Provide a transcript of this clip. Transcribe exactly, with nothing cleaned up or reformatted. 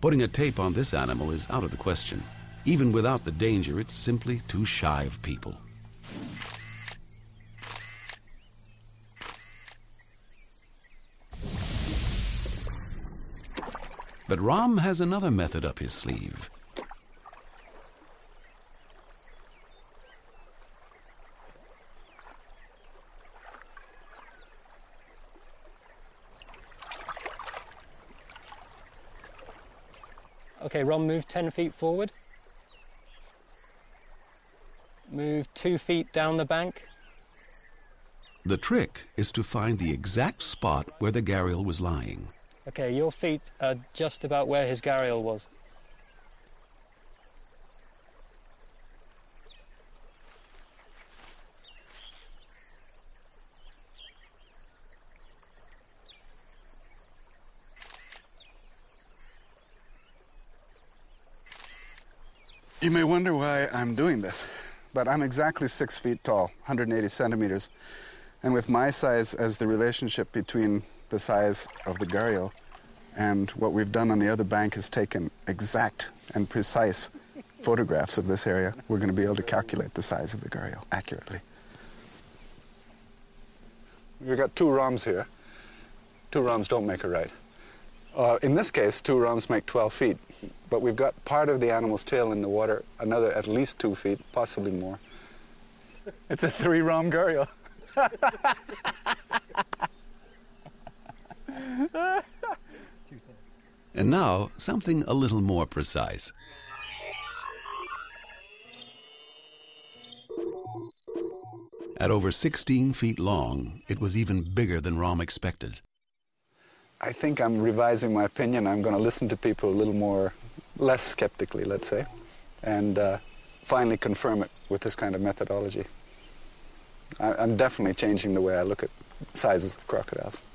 Putting a tape on this animal is out of the question. Even without the danger, it's simply too shy of people. But Ram has another method up his sleeve. Okay, Ram, move ten feet forward. Move two feet down the bank. The trick is to find the exact spot where the gharial was lying. Okay, your feet are just about where his gharial was. You may wonder why I'm doing this, but I'm exactly six feet tall, one hundred eighty centimeters, and with my size as the relationship between the size of the gharial and what we've done on the other bank is taken exact and precise photographs of this area, we're going to be able to calculate the size of the gharial accurately. We've got two Rams here. Two Rams don't make a right. Uh, in this case, two Rams make twelve feet, but we've got part of the animal's tail in the water, another at least two feet, possibly more. It's a three-Ram gharial. And now, something a little more precise. At over sixteen feet long, it was even bigger than Ram expected. I think I'm revising my opinion. I'm going to listen to people a little more, less skeptically, let's say, and uh, finally confirm it with this kind of methodology. I, I'm definitely changing the way I look at sizes of crocodiles.